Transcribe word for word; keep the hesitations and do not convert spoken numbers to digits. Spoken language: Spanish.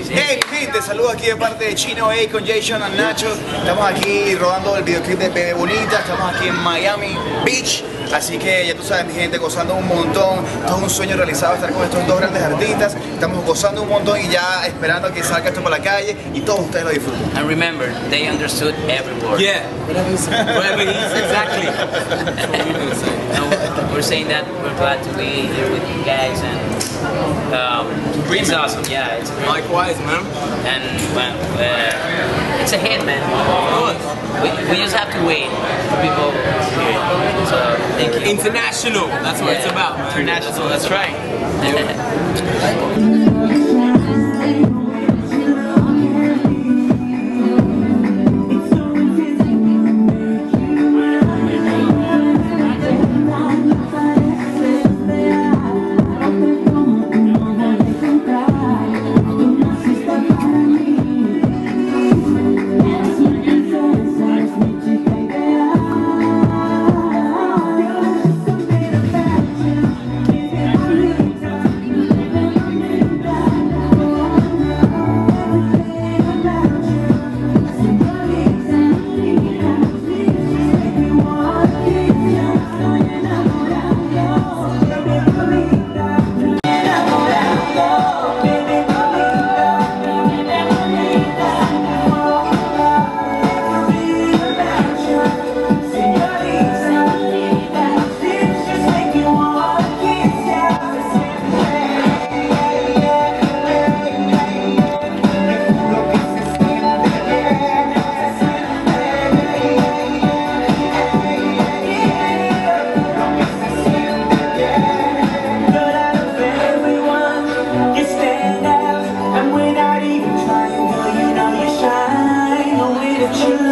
Hey gente, saludos aquí de parte de Chino, Akon, Jay, Chino y Nacho. Estamos aquí rodando el videoclip de Bebe Bonita. Estamos aquí en Miami Beach. Así que ya tú sabes, mi gente, gozando un montón. Todo un sueño realizado estar con estos dos grandes artistas. Estamos gozando un montón y ya esperando a que salga esto por la calle y todos ustedes lo disfruten. And remember, they understood every word. Yeah, whatever it is, exactly. No, we're saying that we're glad to be here with you guys, and um, it's awesome. Yeah, it's great. Likewise, man. And well, uh, it's a hit, man. Of course. We, we just have to wait for people to hear it. So thank you. International. That's what Yeah. it's about, man. International. That's right. Trying, girl, you know you shine. The way that you